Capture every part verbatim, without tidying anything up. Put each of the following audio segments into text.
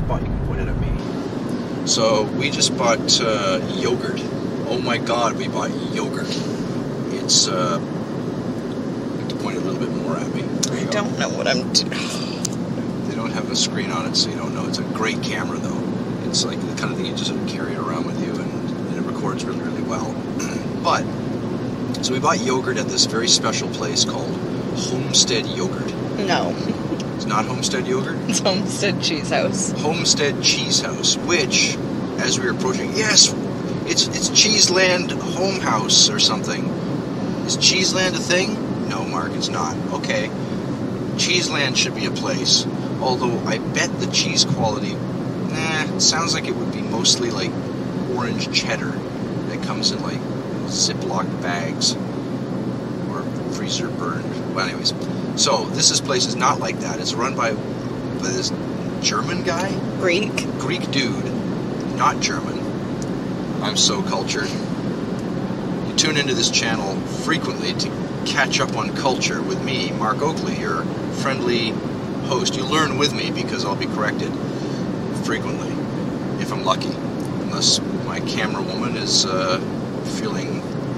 bought, you can point it at me. So we just bought uh, yogurt. Oh my God, we bought yogurt. It's, uh, you have to point a little bit more at me. I don't know what I'm doing. They don't have a screen on it, so you don't know. It's a great camera, though. It's like the kind of thing you just carry it around with you, and, and it records really, really well. But, so we bought yogurt at this very special place called Homestead Yogurt. No. It's not Homestead Yogurt? It's Homestead Cheese House. Homestead Cheese House, which, as we were approaching, yes, it's it's Cheeseland Home House or something. Is Cheeseland a thing? No, Mark, it's not. Okay. Cheeseland should be a place. Although I bet the cheese quality, nah, it sounds like it would be mostly like orange cheddar that comes in like Ziploc bags or freezer burned. Well, anyways, so this is place is not like that. It's run by, by this German guy, Greek, Greek dude, not German. I'm so cultured. You tune into this channel frequently to catch up on culture with me, Mark Oakley, your friendly host. You learn with me because I'll be corrected frequently, if I'm lucky, unless my camera woman is uh, feeling,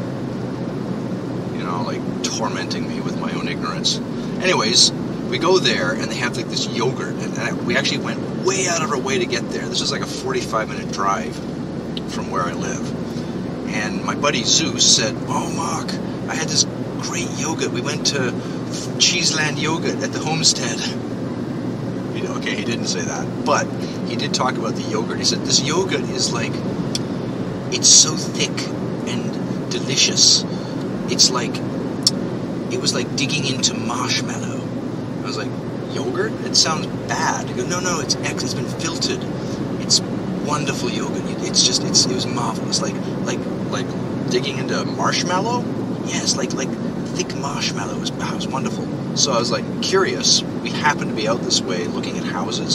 you know, like tormenting me with my own ignorance. Anyways, we go there and they have like this yogurt, and, and we actually went way out of our way to get there. This is like a forty-five minute drive from where I live. And my buddy Zeus said, "Oh, Mark, I had this great yogurt. We went to Cheeseland Yogurt at the Homestead." You know, okay, he didn't say that, but he did talk about the yogurt. He said, "This yogurt is like, it's so thick and delicious. It's like, it was like digging into marshmallow." I was like, "Yogurt? It sounds bad." He goes, "No, no, it's X. It's been filtered. It's wonderful yogurt. It's just, it's, it was marvelous. Like, like, like digging into marshmallow? Yes, like, like thick marshmallow. It was, wow, it was wonderful." So I was like curious. We happened to be out this way looking at houses,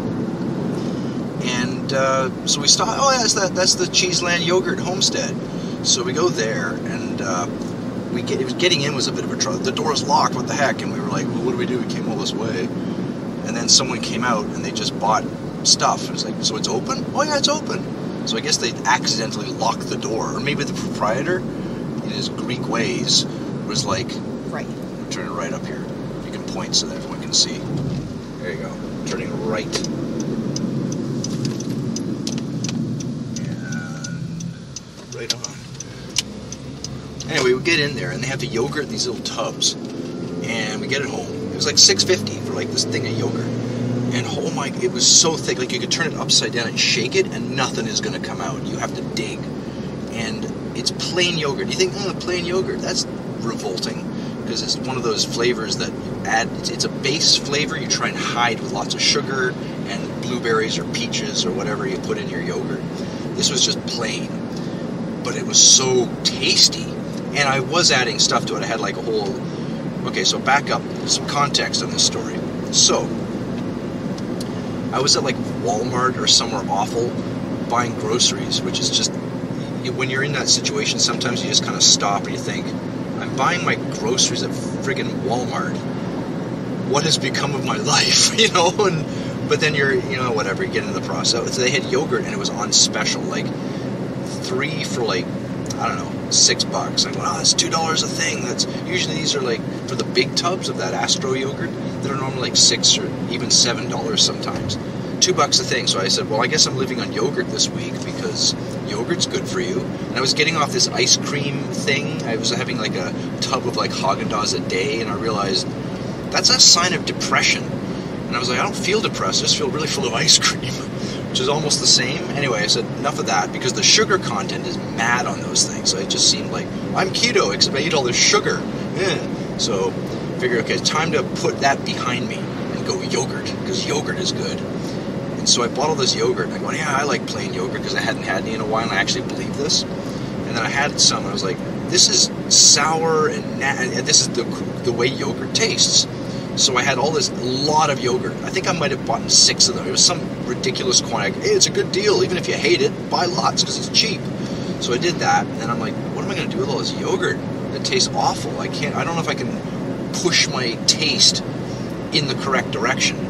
and uh, so we stopped. Oh, yeah, that's that. That's the Cheeseland Yogurt Homestead. So we go there, and uh, we get. It was getting in was a bit of a trouble. The door's locked. What the heck? And we were like, well, what do we do? We came all this way, and then someone came out and they just bought stuff. It was like, so it's open? Oh yeah, it's open. So I guess they accidentally locked the door, or maybe the proprietor, in his Greek ways, was like, right. Turn it right up here. You can point so that everyone can see. There you go. Turning right. And right on. Anyway, we get in there and they have the yogurt in these little tubs. And we get it home. It was like six fifty for like this thing of yogurt. And oh my, it was so thick. Like you could turn it upside down and shake it and nothing is going to come out. You have to dig. And it's plain yogurt. You think, oh, plain yogurt, that's revolting. Because it's one of those flavors that you add, it's, it's a base flavor you try and hide with lots of sugar and blueberries or peaches or whatever you put in your yogurt. This was just plain, but it was so tasty. And I was adding stuff to it. I had like a whole, okay, so back up, some context on this story. So, I was at like Walmart or somewhere awful buying groceries, which is just, you, when you're in that situation, sometimes you just kind of stop and you think, I'm buying my groceries at friggin' Walmart. What has become of my life, you know? And but then you're, you know, whatever. You get into the process. So they had yogurt and it was on special, like three for like I don't know, six bucks. I go, oh, that's two dollars a thing. That's usually these are like for the big tubs of that Astro yogurt that are normally like six or even seven dollars sometimes. Two bucks a thing. So I said, well, I guess I'm living on yogurt this week because yogurt's good for you. And I was getting off this ice cream thing. I was having like a tub of like Haagen-Dazs a day, and I realized that's a sign of depression. And I was like, I don't feel depressed, I just feel really full of ice cream, which is almost the same. Anyway, I said, enough of that, because the sugar content is mad on those things. So it just seemed like, I'm keto, except I eat all this sugar. Yeah. So I figured, okay, it's time to put that behind me and go yogurt, because yogurt is good. So I bought all this yogurt, and I go, yeah, I like plain yogurt, because I hadn't had any in a while, and I actually believe this. And then I had some, and I was like, this is sour, and, na and this is the, the way yogurt tastes. So I had all this, lot of yogurt. I think I might have bought six of them. It was some ridiculous quantity. Hey, it's a good deal. Even if you hate it, buy lots, because it's cheap. So I did that, and then I'm like, what am I going to do with all this yogurt? It tastes awful. I can't, I don't know if I can push my taste in the correct direction.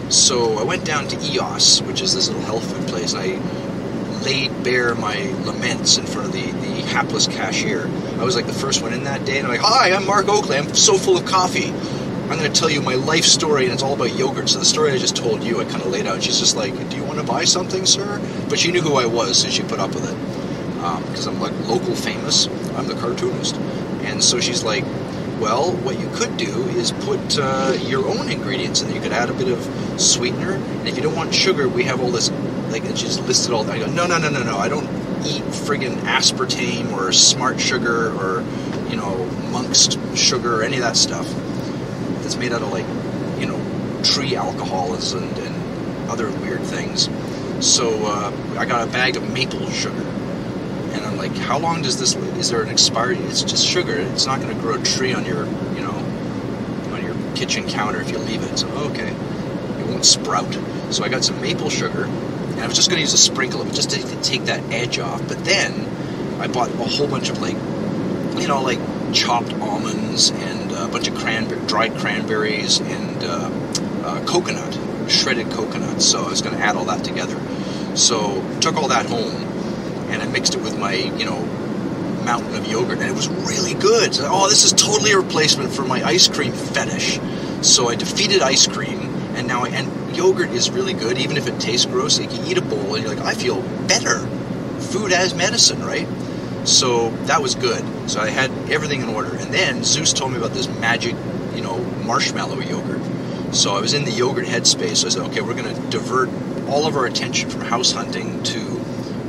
So I went down to E O S, which is this little health food place, and I laid bare my laments in front of the, the hapless cashier. I was like the first one in that day, and I'm like, hi, I'm Mark Oakley, I'm so full of coffee. I'm going to tell you my life story, and it's all about yogurt. So the story I just told you, I kind of laid out. She's just like, do you want to buy something, sir? But she knew who I was, so she put up with it. Because um, I'm like local famous. I'm the cartoonist. And so she's like, well, what you could do is put uh, your own ingredients in there. You could add a bit of sweetener. And if you don't want sugar, we have all this, like, and she's listed all that. I go, no, no, no, no, no. I don't eat friggin' aspartame or smart sugar or, you know, monk's sugar or any of that stuff. It's made out of, like, you know, tree alcohols and, and other weird things. So uh, I got a bag of maple sugar, and I'm like, how long does this live? Is there an expiry? It's just sugar. It's not going to grow a tree on your, you know, on your kitchen counter if you leave it. So okay, it won't sprout. So I got some maple sugar, and I was just going to use a sprinkle of it just to, to take that edge off. But then I bought a whole bunch of, like, you know, like chopped almonds and a bunch of cranberry, dried cranberries and uh, uh, coconut, shredded coconut. So I was going to add all that together. So took all that home and I mixed it with my, you know, mountain of yogurt, and it was really good. So, oh, this is totally a replacement for my ice cream fetish. So I defeated ice cream, and now I, and yogurt is really good, even if it tastes gross. Like, you eat a bowl and you're like, I feel better. Food as medicine, right? So that was good. So I had everything in order. And then Zeus told me about this magic, you know, marshmallow yogurt. So I was in the yogurt headspace. So I said, okay, we're going to divert all of our attention from house hunting to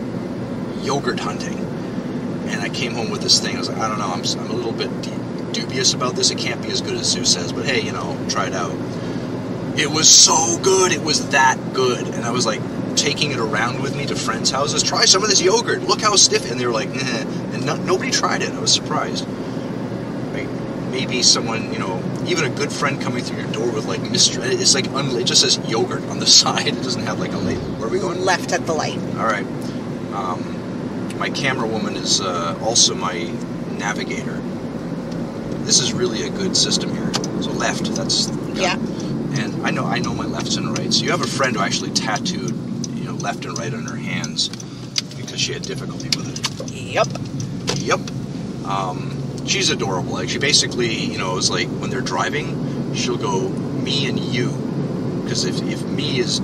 yogurt hunting. And I came home with this thing. I was like, I don't know, I'm, I'm a little bit dubious about this. It can't be as good as Zeus says, but hey, you know, try it out. It was so good. It was that good. And I was like, taking it around with me to friends' houses. Try some of this yogurt. Look how stiff. And they were like, eh. And no, nobody tried it. I was surprised. Like, maybe someone, you know, even a good friend coming through your door with like mystery. It's like unla- it just says yogurt on the side. It doesn't have like a label. Where are we going? Left at the light. All right. Um, my camera woman is uh, also my navigator. This is really a good system here. So left. That's yeah. And I know I know my lefts and rights. You have a friend who actually tattooed, you know, left and right on her hands because she had difficulty with it. Yep. Yep. Um, she's adorable. Like, she basically, you know, is like when they're driving, she'll go me and you, because if if me is,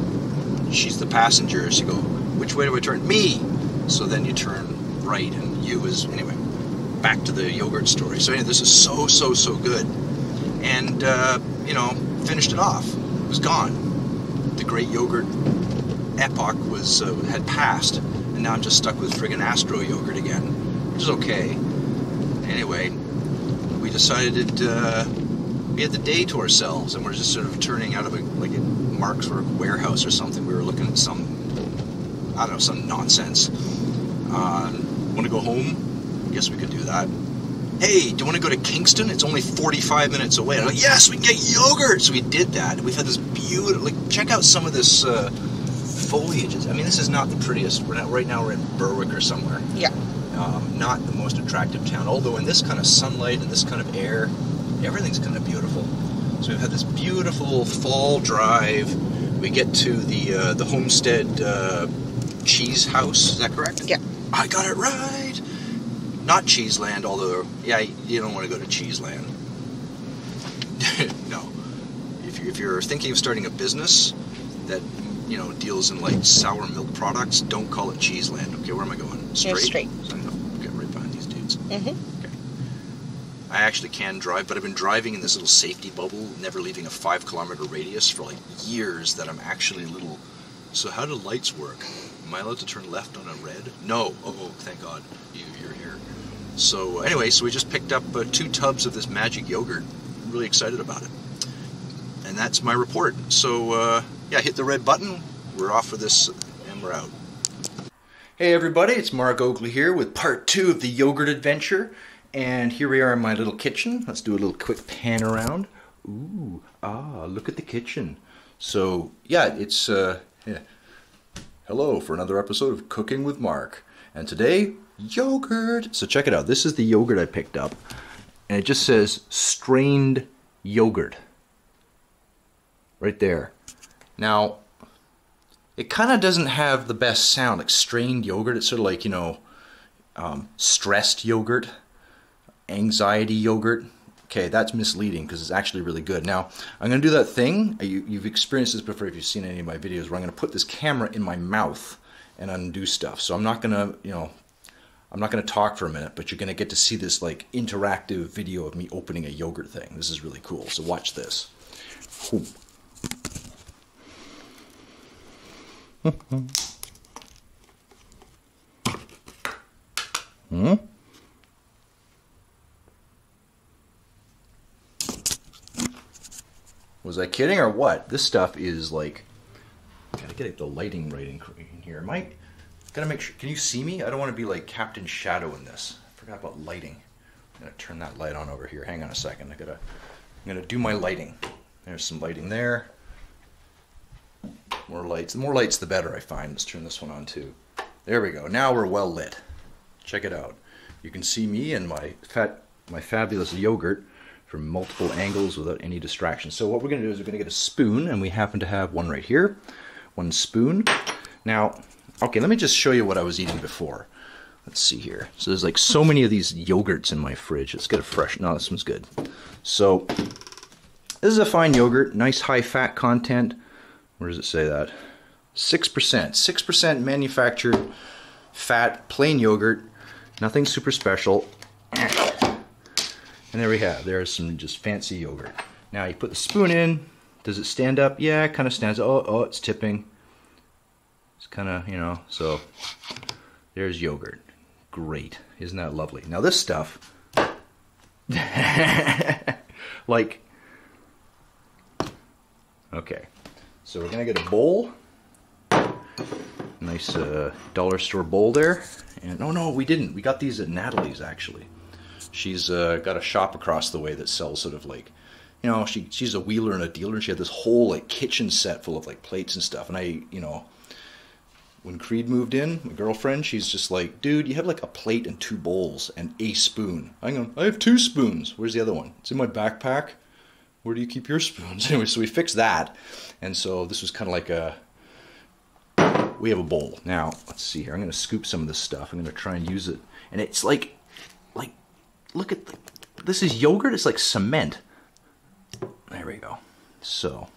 she's the passenger, she go, which way do I turn? Me. So then you turn right, and you is anyway. Back to the yogurt story. So anyway, this is so so so good, and uh, you know. Finished it off. It was gone. The great yogurt epoch was uh, had passed, and now I'm just stuck with friggin' Astro yogurt again, which is okay. Anyway, we decided uh, we had the day to ourselves, and we're just sort of turning out of a, like a Mark's warehouse or something. We were looking at some, I don't know, some nonsense. Uh, want to go home? Guess we could do that. Hey, do you want to go to Kingston? It's only forty-five minutes away. I'm like, yes, we can get yogurt. So we did that. We've had this beautiful, like, check out some of this uh, foliage. I mean, this is not the prettiest. We're not, right now we're in Berwick or somewhere. Yeah. Um, not the most attractive town. Although in this kind of sunlight and this kind of air, everything's kind of beautiful. So we've had this beautiful fall drive. We get to the uh, the Homestead uh, Cheese House. Is that correct? Yeah. I got it right. Not Cheeseland, although, yeah, you don't want to go to Cheeseland. No. If, you, if you're thinking of starting a business that, you know, deals in, like, sour milk products, don't call it Cheeseland. Okay, where am I going? Straight? You're straight. So I'm going to get right behind these dudes. Mm-hmm. Okay. I actually can drive, but I've been driving in this little safety bubble, never leaving a five-kilometer radius for, like, years, that I'm actually a little... So how do lights work? Am I allowed to turn left on a red? No. Oh, oh thank God. You, you're here. So anyway, so we just picked up uh, two tubs of this magic yogurt. I'm really excited about it. And that's my report. So uh, yeah, hit the red button. We're off for this and we're out. Hey everybody, it's Mark Oakley here with part two of the yogurt adventure. And here we are in my little kitchen. Let's do a little quick pan around. Ooh, ah, look at the kitchen. So yeah, it's... Uh, yeah. Hello for another episode of Cooking with Mark. And today, yogurt. So check it out. This is the yogurt I picked up. And it just says strained yogurt. Right there. Now, it kind of doesn't have the best sound, like strained yogurt. It's sort of like, you know, um, stressed yogurt, anxiety yogurt. Okay, that's misleading because it's actually really good. Now, I'm going to do that thing. You, you've experienced this before if you've seen any of my videos, where I'm going to put this camera in my mouth and undo stuff. So I'm not going to, you know, I'm not going to talk for a minute, but you're going to get to see this like interactive video of me opening a yogurt thing. This is really cool. So watch this. Hmm? Was I kidding or what? This stuff is like, gotta get the lighting right in here. Am I, gotta make sure, can you see me? I don't want to be like Captain Shadow in this. I forgot about lighting. I'm gonna turn that light on over here. Hang on a second. I gotta, I'm gonna do my lighting. There's some lighting there. More lights. The more lights, the better, I find. Let's turn this one on too. There we go. Now we're well lit. Check it out. You can see me and my fat, my fabulous yogurt from multiple angles without any distraction. So what we're going to do is we're going to get a spoon, and we happen to have one right here. One spoon. Now, okay, let me just show you what I was eating before. Let's see here. So there's like so many of these yogurts in my fridge. Let's get a fresh. No, this one's good. So this is a fine yogurt. Nice high fat content. Where does it say that? six percent. six percent manufactured fat, plain yogurt. Nothing super special. And there we have, there's some just fancy yogurt. Now you put the spoon in. Does it stand up? Yeah, it kind of stands up. Oh, oh, it's tipping. It's kind of, you know, so there's yogurt. Great. Isn't that lovely? Now this stuff, like, okay. So we're going to get a bowl. Nice uh, dollar store bowl there. And oh no, we didn't. We got these at Natalie's actually. She's uh, got a shop across the way that sells sort of like, you know, she she's a wheeler and a dealer, and she had this whole like kitchen set full of like plates and stuff. And I, you know, when Creed moved in, my girlfriend, she's just like, dude, you have like a plate and two bowls and a spoon. I'm going, I have two spoons. Where's the other one? It's in my backpack. Where do you keep your spoons? Anyway, so we fixed that. And so this was kind of like a, we have a bowl. Now, let's see here. I'm going to scoop some of this stuff. I'm going to try and use it. And it's like, like, look at, the, this is yogurt. It's like cement. There we go. So,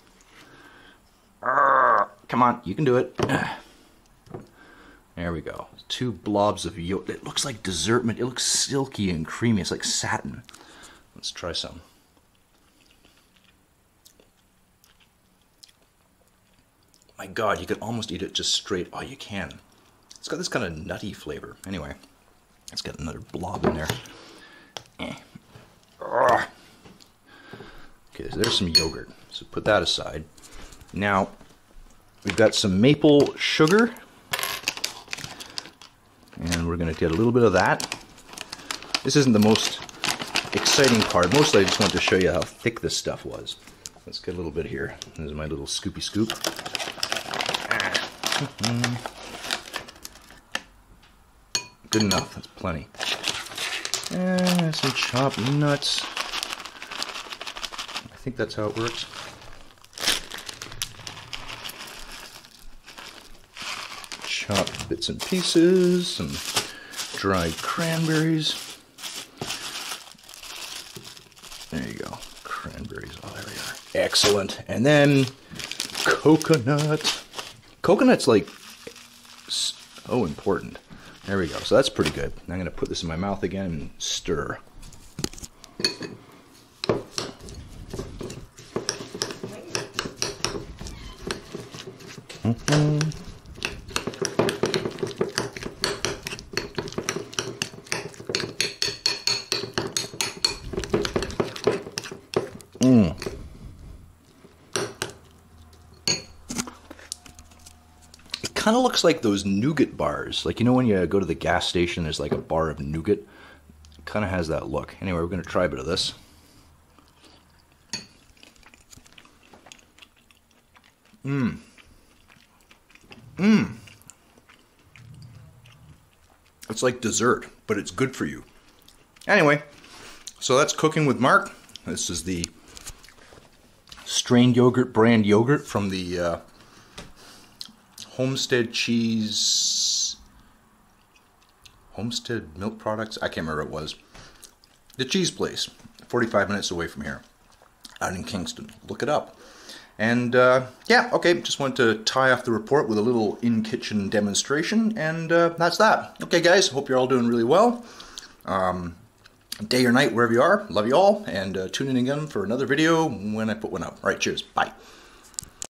uh, come on, you can do it. There we go. Two blobs of yogurt. It looks like dessert. It looks silky and creamy. It's like satin. Let's try some. My God, you could almost eat it just straight. Oh, you can. It's got this kind of nutty flavor. Anyway, let's get another blob in there. Eh. Okay, so there's some yogurt. So put that aside. Now, we've got some maple sugar. And we're going to get a little bit of that. This isn't the most exciting part. Mostly I just wanted to show you how thick this stuff was. Let's get a little bit here. This is my little scoopy scoop. Mm-hmm. Good enough, that's plenty. And some chopped nuts. I think that's how it works. Chopped bits and pieces, some dried cranberries. There you go, cranberries. Oh, there we are. Excellent. And then coconut. Coconut's like so important. There we go. So that's pretty good. I'm going to put this in my mouth again and stir. Mm-hmm. Mm. Kind of looks like those nougat bars. Like, you know when you go to the gas station, there's like a bar of nougat? It kind of has that look. Anyway, we're going to try a bit of this. Mmm. Mmm. It's like dessert, but it's good for you. Anyway, so that's Cooking with Mark. This is the strained yogurt brand yogurt from the uh, Homestead Cheese, Homestead Milk Products. I can't remember what it was. The cheese place, forty-five minutes away from here, out in Kingston. Look it up. And uh, yeah, okay, just wanted to tie off the report with a little in-kitchen demonstration, and uh, that's that. Okay, guys, hope you're all doing really well. Um, day or night, wherever you are, love you all, and uh, tune in again for another video when I put one up. All right, cheers, bye.